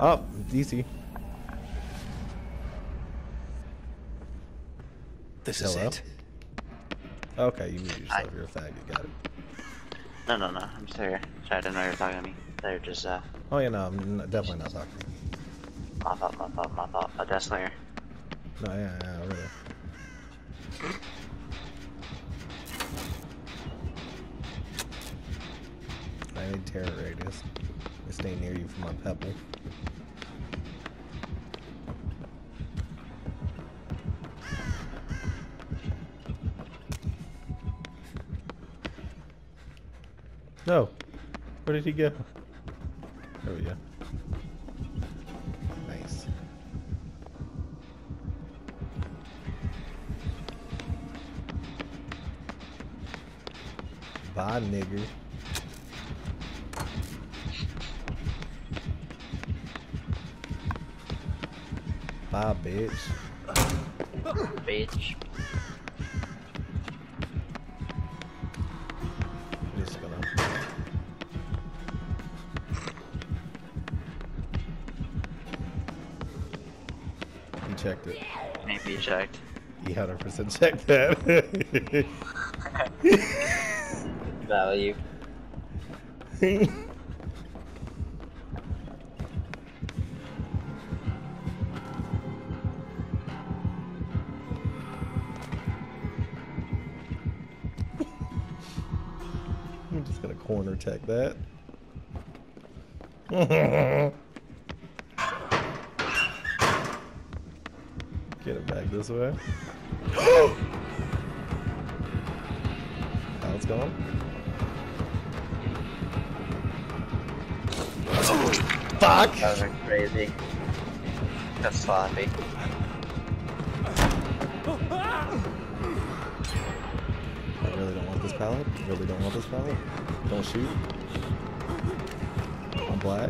Oh, DC. This Hello? is it. Okay, you mute yourself. You're a faggot. Got it. No, I'm still here. Sorry, I didn't know you were talking to me. They're just, Oh yeah, no, definitely not talking. my fault. A desk layer. No, yeah, really. I need terror radius. I stay near you for my pebble. No. Where did he go? There we go. Nice. Bye, nigger. Bye, bitch. Bitch. Just gonna. He checked it. Maybe checked. He 100% checked that. Value. I'm just gonna corner tech that. Get it back this way. Now it's gone. Fuck! That was crazy. That's sloppy. I really don't want this pallet. Really don't want this pallet. Don't shoot. I'm black.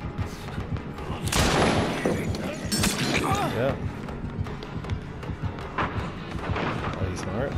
Yeah. Oh, you smart?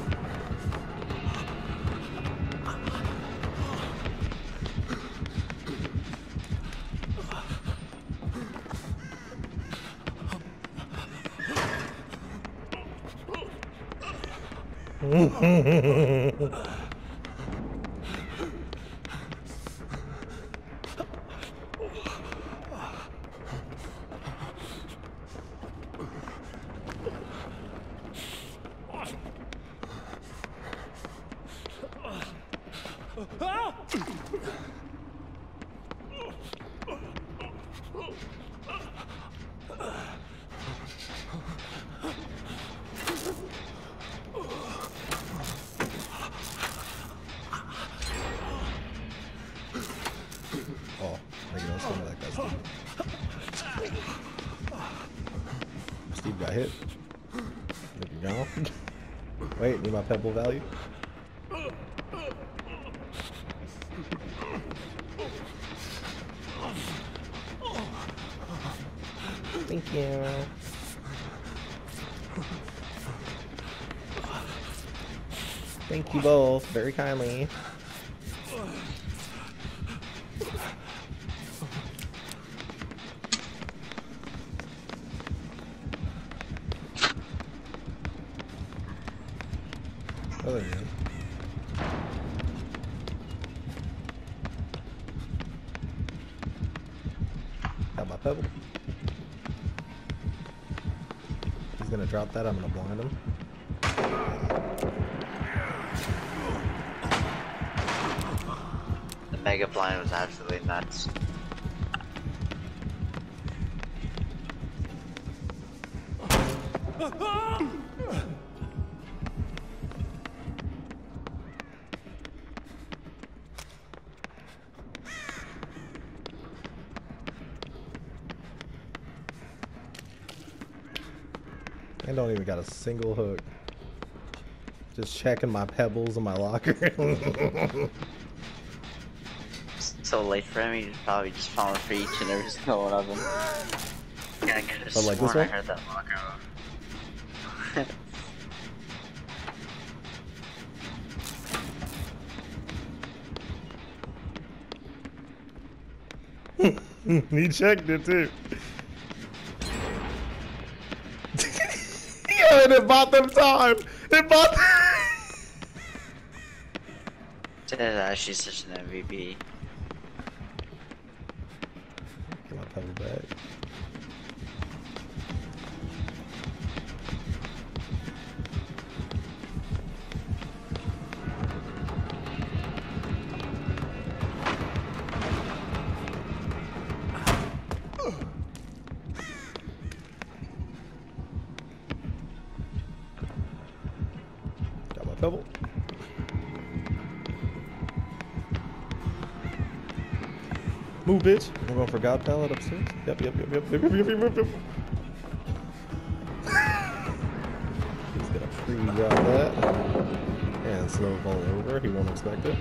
Oh, I can also like that Steve. Steve got hit. Look, you gone. Wait, need my pebble value? Thank you. Thank you both very kindly. Oh, there you go. Got my pebble. He's gonna drop that, I'm gonna blind him. The mega blind was absolutely nuts. I don't even got a single hook. Just checking my pebbles in my locker. So late for him, he's probably just falling for each and every single one of them. Yeah, I could have Oh, like sworn this I one? heard that locker. He checked it too. Yeah, and it bought them time. It bought them. She's such an MVP. Get my pebble back. Got my pebble. Move, bitch. We're going for God pallet upstairs. Yep. He's gonna pre-grab that. And snowball over. He won't expect it.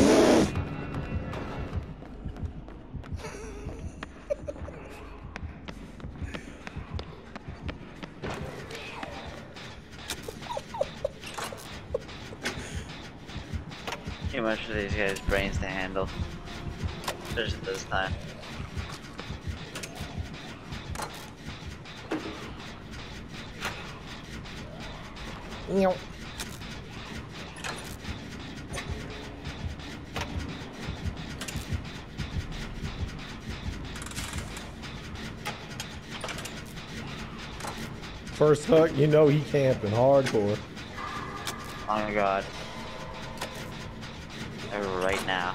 Too much for these guys' brains to handle. Especially this time. Meow. First hook, you know he camping hardcore. Oh my god. Right now.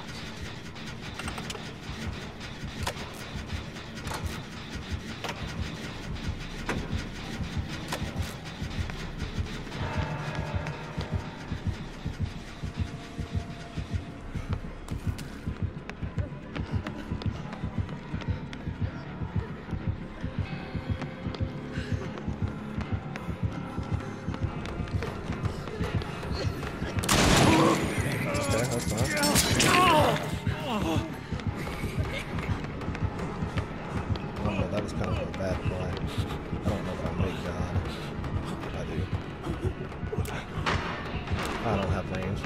That's fine. Oh, that was kind of a bad play. I don't know if I'll make God. I do. I don't have range.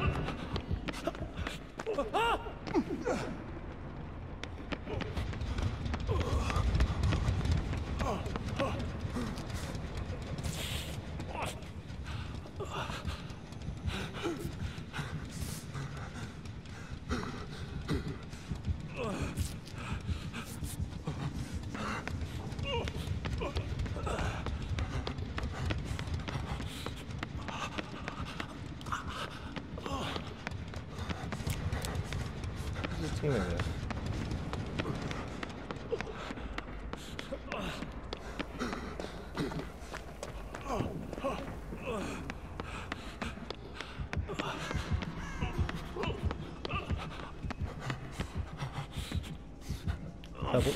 Who's teaming with? Pebble.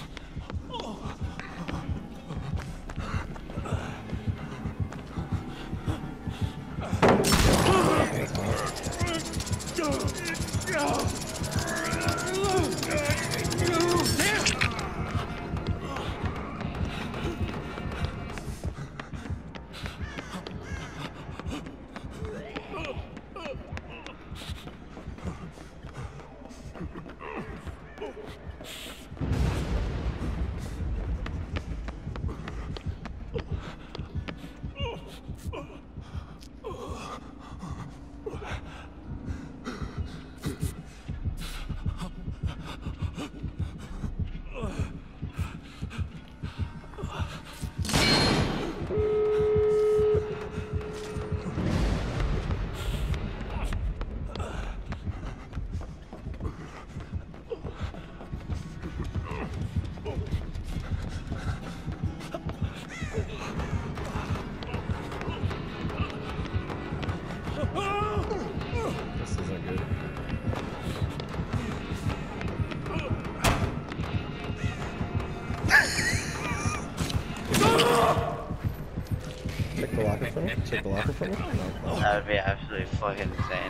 This isn't good. Check the locker from me. Check the locker from me. No. That would be absolutely fucking insane.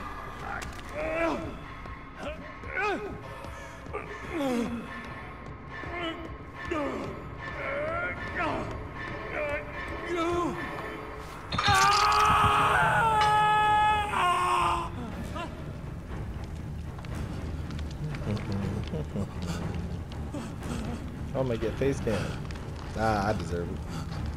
I'm gonna get face cam. Ah, I deserve it.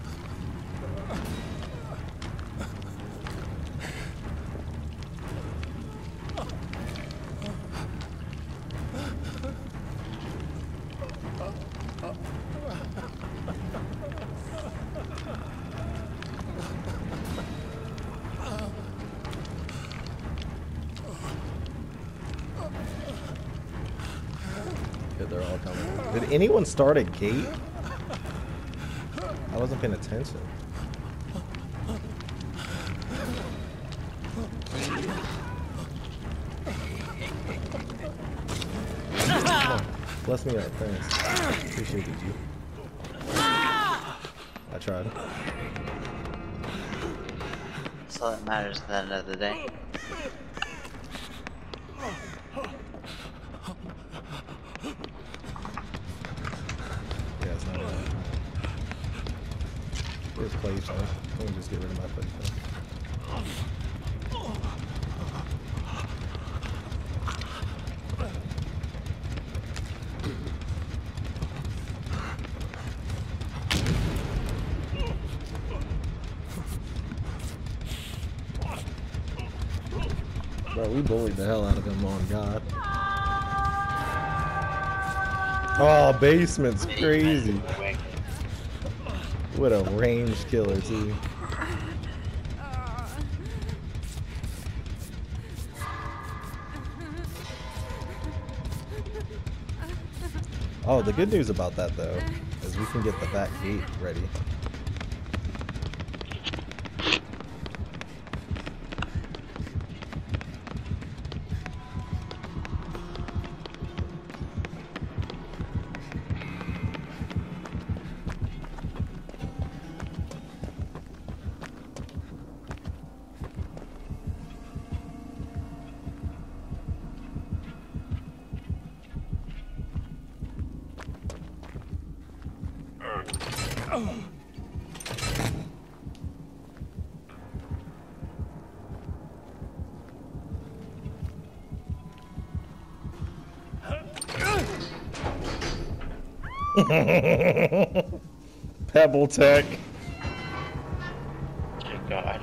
They're all coming. Did anyone start a gate? I wasn't paying attention. Oh, bless me up, thanks. Appreciate you. I tried. That's all that matters at the end of the day. Yeah, it's not bad. Here's playtime. Let me just get rid of my playtime. Bro, we bullied the hell out of him on God. Oh, basement's crazy. What a range killer, too. Oh, the good news about that, though, is we can get the back gate ready. Pebble Tech. Oh God.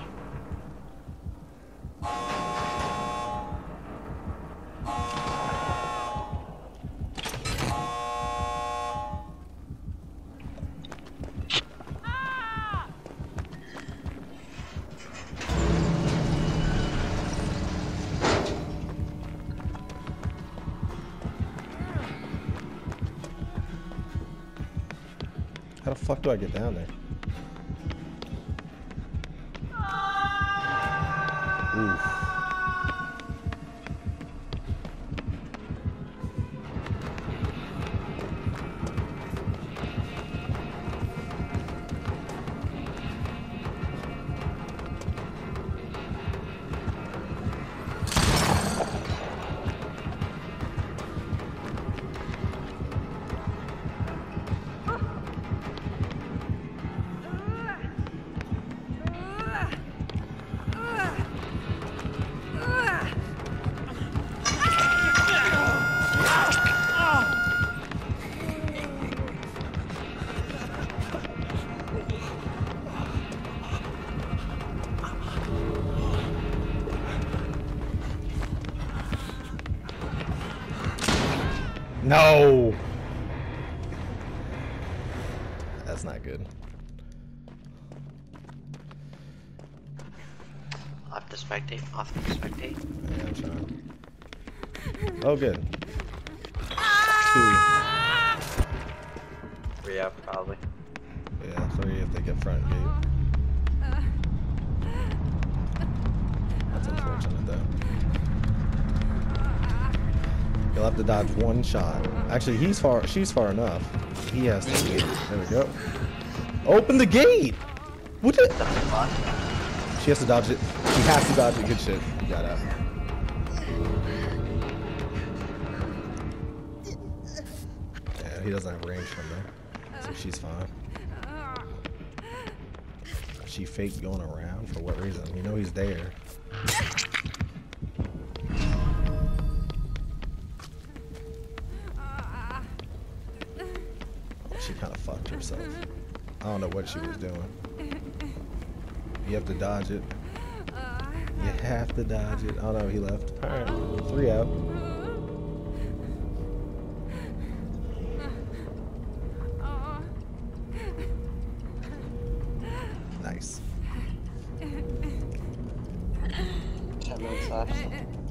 How the fuck do I get down there? Oof. No! That's not good. Off the spectate, off the spectate. Yeah, I'm trying. Oh, good. 2. Yeah, probably. Yeah, 3 if they get front gate. That's unfortunate, though. You'll have to dodge 1 shot. Actually, she's far enough. He has to gate. There we go. Open the gate! What the? She has to dodge it. She has to dodge it. Good shit. You got out. Yeah, he doesn't have range from there. So she's fine. She fake going around for what reason? You know he's there. She kind of fucked herself. I don't know what she was doing. You have to dodge it. You have to dodge it. Oh no, he left. Alright, 3 out. Nice. 10 minutes left.